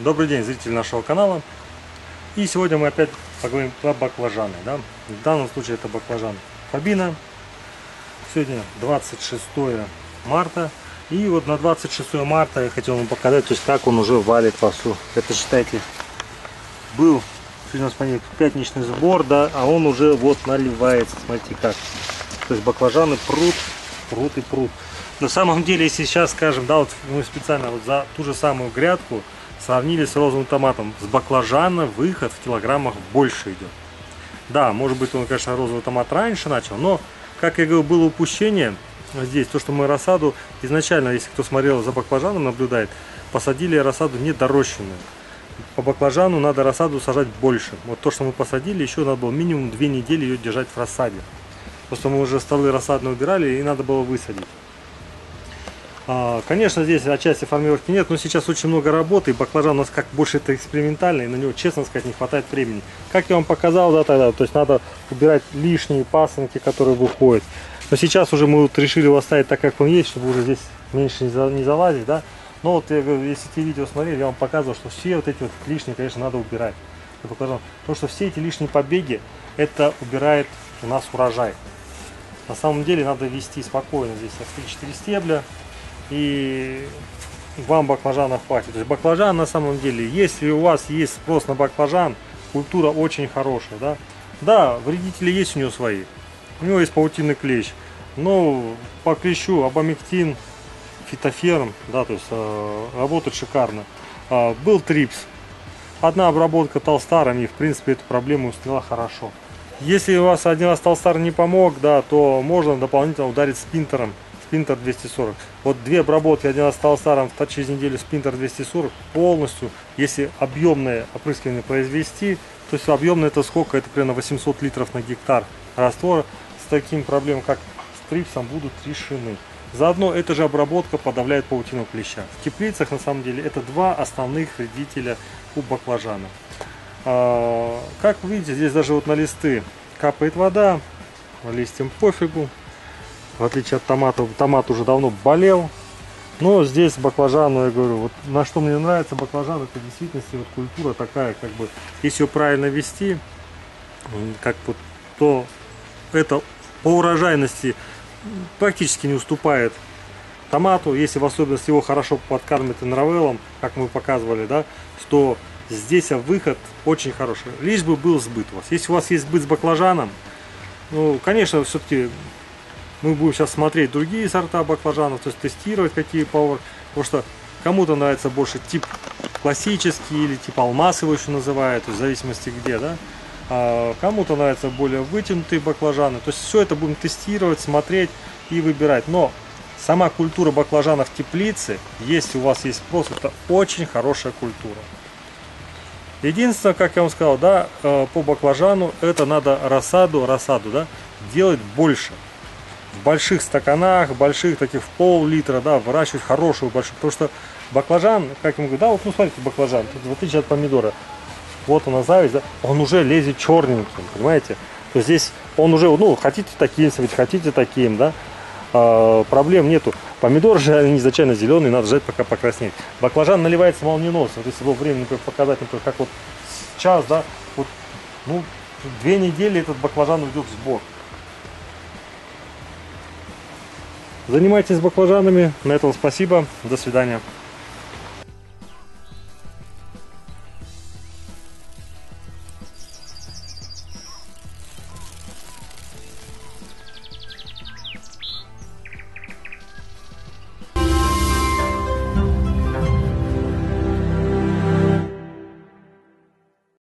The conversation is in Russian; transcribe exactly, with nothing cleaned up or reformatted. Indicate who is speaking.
Speaker 1: Добрый день, зрители нашего канала. И сегодня мы опять поговорим про баклажаны. Да? В данном случае это баклажан Фабина. Сегодня двадцать шестое марта. И вот на двадцать шестое марта я хотел вам показать, то есть как он уже валит вовсю. Это, считайте, был пятничный сбор, да, а он уже вот наливается. Смотрите как. То есть баклажаны прут, прут и прут. На самом деле, если сейчас скажем, да, вот мы специально вот за ту же самую грядку сравнили с розовым томатом, с баклажана выход в килограммах больше идет. Да, может быть, он, конечно, розовый томат раньше начал, но, как я говорил, было упущение здесь, то, что мы рассаду изначально, если кто смотрел за баклажаном, наблюдает, посадили рассаду недорощенную. По баклажану надо рассаду сажать больше. Вот то, что мы посадили, еще надо было минимум две недели ее держать в рассаде. Просто мы уже столы рассадные убирали и надо было высадить. Конечно, здесь отчасти формировки нет, но сейчас очень много работы, и баклажан у нас как больше это экспериментальный, и на него, честно сказать, не хватает времени. Как я вам показал, да, тогда, то есть надо убирать лишние пасынки, которые выходят. Но сейчас уже мы вот решили его оставить так, как он есть, чтобы уже здесь меньше не залазить, да. Но вот я говорю, если те видео смотрели, я вам показывал, что все вот эти вот лишние, конечно, надо убирать. Потому что все эти лишние побеги, это убирает у нас урожай. На самом деле надо вести спокойно, здесь три-четыре стебля. И вам баклажана хватит. То есть баклажан на самом деле, если у вас есть спрос на баклажан, культура очень хорошая, да. Да, вредители есть у него свои. У него есть паутинный клещ. Но по клещу абамектин, фитоферм, да, то есть э, работает шикарно. Э, был трипс. Одна обработка толстаром, и в принципе эту проблему сняла хорошо. Если у вас один раз толстар не помог, да, то можно дополнительно ударить спинтером. Спинтер двести сорок. Вот две обработки, один раз толстаром, через неделю спинтер двести сорок полностью, если объемное опрыскивание произвести, то есть объемное это сколько? Это примерно восемьсот литров на гектар раствора. С таким проблемой, как с трипсом, будут решены. Заодно эта же обработка подавляет паутину клеща. В теплицах на самом деле это два основных вредителя у баклажана. А, как вы видите, здесь даже вот на листы капает вода, листьям пофигу. В отличие от томата, томат уже давно болел. Но здесь баклажан, я говорю, вот на что мне нравится баклажан, это действительно вот культура такая, как бы, если ее правильно вести, как вот, то это по урожайности практически не уступает томату. Если в особенности его хорошо подкармливать энравеллом, как мы показывали, да, то здесь выход очень хороший. Лишь бы был сбыт у вас. Если у вас есть сбыт с баклажаном, ну, конечно, все-таки мы будем сейчас смотреть другие сорта баклажанов, то есть тестировать какие повар, потому что кому-то нравится больше тип классический или тип алмаз его еще называют, то есть в зависимости где, да. А кому-то нравятся более вытянутые баклажаны, то есть все это будем тестировать, смотреть и выбирать. Но сама культура баклажана в теплице, если у вас есть спрос, это очень хорошая культура. Единственное, как я вам сказал, да, по баклажану это надо рассаду, рассаду, да, делать больше. В больших стаканах, больших таких в пол-литра, да, выращивать хорошую большую, потому что баклажан, как я говорю, да, вот ну смотрите, баклажан, тут, в отличие от помидора, вот он зависть, да, он уже лезет черненьким, понимаете, то здесь он уже, ну, хотите таким, хотите таким, да, а, проблем нету. Помидор же они изначально зеленые, надо ждать пока покраснеет. Баклажан наливается молниеносно, вот если его время, например, показать, например, как вот сейчас, да, вот, ну, две недели этот баклажан уйдет в сбор. Занимайтесь баклажанами. На этом спасибо. До свидания.